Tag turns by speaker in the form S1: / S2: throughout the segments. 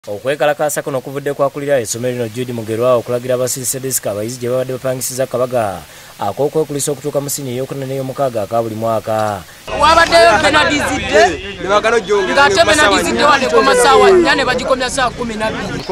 S1: Okwekalakaasa kuno okuvudde kwakulira essomero lino Jude Mugerwa okulagira abasirise disika abayizi gye babadde bapangisiza Kabaga ak'okwekulisa okutuuka mu siniya ey'okuna n'ey'omukaaga aka buli mwaka.
S2: Wabaddeyo penalizidde ng'ate penalizidde waleko masaawa 4 ne bagikomya saa 12.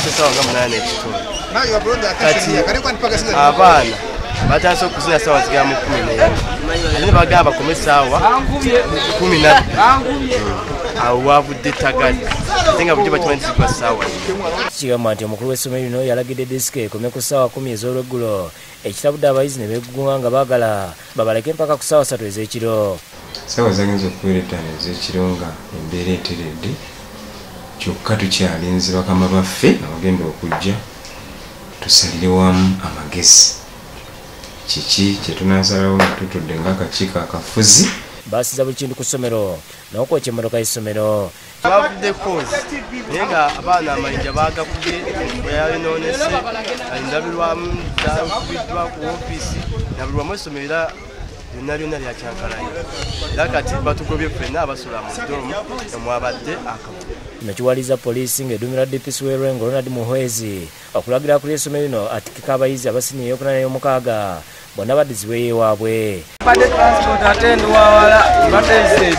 S3: Kati abaana batandise okuzina saawa zigera mu 11 ate ne bagamba bakome saawa 12 awo wavudde tagadde tenga bujja bakimanyisigwa saawa.
S1: Kigamba nti omukulu w'essomero lino yalagidde disika ekome ku ssaawa 10 ez'olweggulo ekitabudde abayizi ne beegugunga nga baagala babaleke mpaka ku ssaawa 3 ez'ekiro.
S4: Saawa zagenza okubeera 5 ez'ekiro nga embeera eteredde kyokka tukyalinze bakama baffe abagenda okujja tusalire wamu amagezi kiki kye tunaasalawo nga tutudde ng'akakiiko akafuzi.
S1: Baasiza buli kintu ku ssomero n'okwokya emmotoka y'essomero.
S3: Bavudde koozi naye nga abaana amayinja baagakubye yayonoonese ndabirwamu zakubiddwa ku woofiisi na buli wamu essomero era lyonna lyonna lyakyankalayo era kati batugobye ffenna abasula mu doomu emwabadde akavuyo.
S1: Kino kiwaliza poliisi ng'eduumira DPC w'Erengo Ronald Muhwezi okulagira kuli essomero lino atikika abayizi abasiniya ey'okuna n'ey'omukaaga bonna baddizibwe ewaabwe.
S5: Badde transport ate ndi wawala badde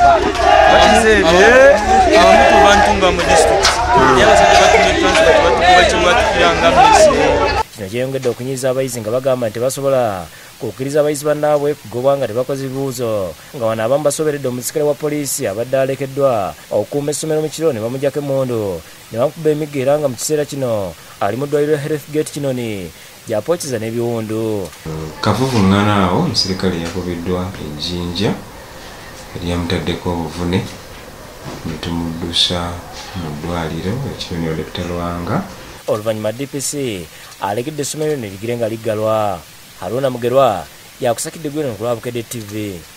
S5: abantu bantunga mu district yabasajja batumye transport batukuba kiwatukiranga misi.
S1: Kino kyeyongedde okunyiza abayizi nga bagamba nti basobola kukkiriza abayizi bannaabwe kugobwa nga tebakoze bibuuzo nga wano abamu basoberedde omusikale wa poliisi abadde alekeddwa okukuuma essomero mu kiro ne bamugyako emmundu ne bamukuba emiggo era nga mu kiseera kino ali mu ddwaliro Health Gate Kinoni gy'apookiza n'ebiwundu.
S4: Kavuvuŋŋana awo omusirikale yakubiddwa ejjinja eryamutaddeko obuvune ne tumuddusa mu ddwaliro Kinoni Olekita Lwanga.
S1: Oluvannyuma DPC alegedde essomero ne ligire nga liggalwa. Haruna Mugerwa yakusakidde gweno ku lwa Bukedde TV.